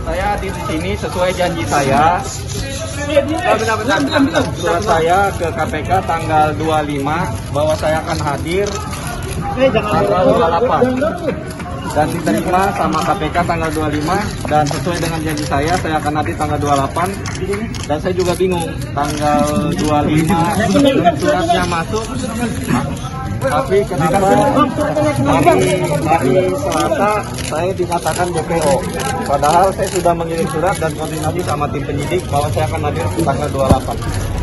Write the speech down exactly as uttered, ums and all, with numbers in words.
Saya hadir di sini sesuai janji saya. Benar-benar surat saya ke K P K tanggal dua puluh lima bahwa saya akan hadir tanggal dua puluh delapan dan diterima sama K P K tanggal dua puluh lima, dan sesuai dengan janji saya saya akan hadir tanggal dua puluh delapan. Dan saya juga bingung tanggal dua puluh lima suratnya masuk, tapi kenapa hari, hari Selasa saya dinyatakan D P O, padahal saya sudah mengirim surat dan koordinasi sama tim penyidik bahwa saya akan hadir tanggal dua puluh delapan.